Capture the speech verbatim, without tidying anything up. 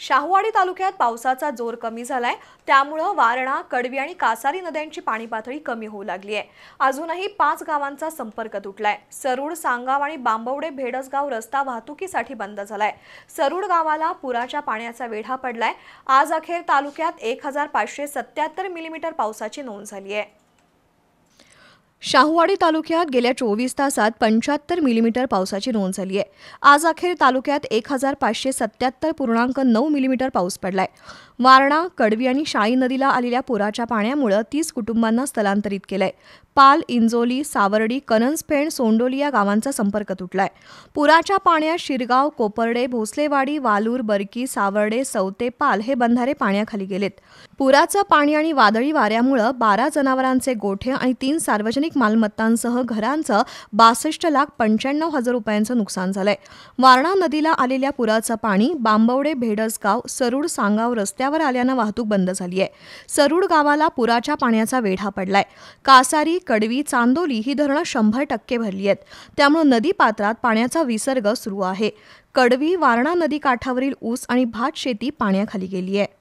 शाहूवाडी तालुक्यात पावसाचा जोर कमी झालाय, त्यामुळे वारणा, कडवी आणि कासारी नद्यांची पाणी पातळी कमी होऊ लागली आहे। अजूनही पाच गावांचा संपर्क तुटलाय। सरूड, सांगाव आणि बांबवडे भेडसगाव रस्ता वाहतुकीसाठी बंद झालाय। सरूड गावाला पुराच्या पाण्याचा वेढा पडलाय। आज अखेर तालुक्यात एक हजार पाचशे सत्याहत्तर मिलीमीटर पावसाची नोंद झाली आहे। शाहूवाडी तालुक्यात गेल्या चोवीस तासात पंच्याहत्तर मिलीमीटर पावसाची नोंद झाली आहे। आज अखेर तालुक्यात एक हजार पाचशे सत्याहत्तर पूर्णांक नऊ मिलीमीटर पाऊस पडलाय। वारणा, कडवी आणि शाई नदीला आलेल्या पुराच्या पाण्यामुळे तीस कुटुंबांना स्थलांतरित केलंय। पाल, इंजोली, सावर्डी, कनंजपेंड, सोंडोली या गावांचा संपर्क तुटलाय। पुराच्या पाण्यात शिरगाव, कोपर्डे, भोसलेवाडी, वालूर, बरकी, सावर्डे, सवते, पाल हे बंधारे पाण्याखाली गेलेत। पुराचं पाणी आणि वादळी वाऱ्यामुळे बारा जनावरांचे गोठे आणि तीन सार्वजनिक मालमत्तांसह घरांचं बासष्ट लाख पंच्याण्णव हजार रुपयांचं नुकसान झालंय। वारणा नदीला आलेल्या पुराचं पाणी बांबवडे, भेडसगाव, सरूड, सांगाव रस्त्यावर आल्यानं वाहतूक बंद झाली आहे। सरूड गावाला पुराच्या पाण्याचा वेढा पडलाय। कासारी, कडवी, चांदोली ही धरणं शंभर टक्के भरली आहेत, त्यामुळे नदी पात्रात पाण्याचा विसर्ग सुरू आहे। कडवी, वारणा नदी काठावरील ऊस आणि भात शेती पाण्याखाली गेली आहे।